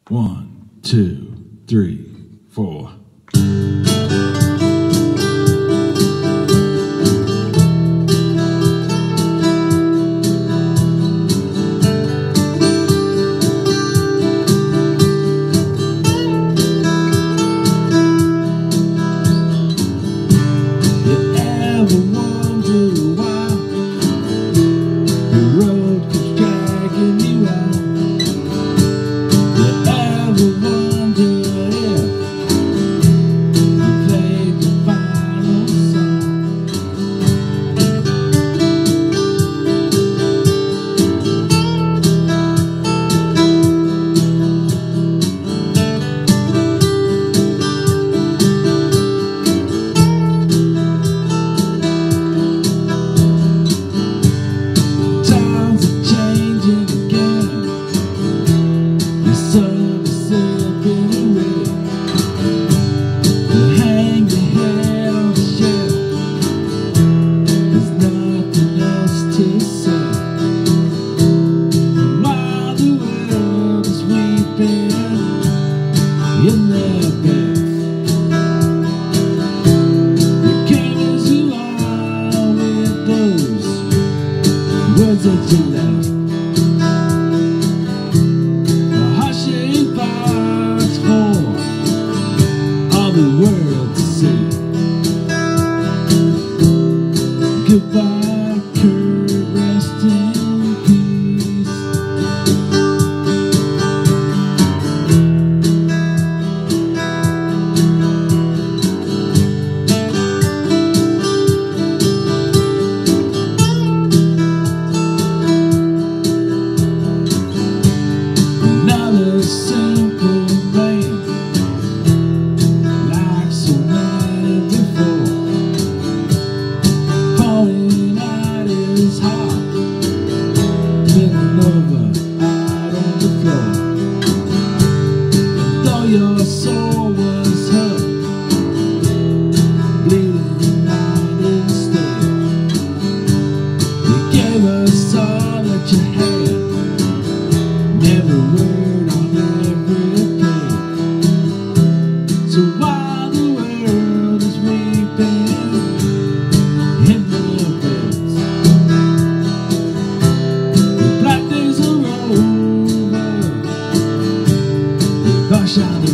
1, 2, 3, 4. In their beds, you came as you are with those words that you left, a hushing thoughts for all the world to see. Goodbye, Kurt, rest in peace. Simple man, like so many before, falling out his heart, bending over out on the floor. And though your soul was hurt, bleeding out instead, you gave us all that you had, never word on every page. So while the world is weeping in their beds, the black days are over, the sunshine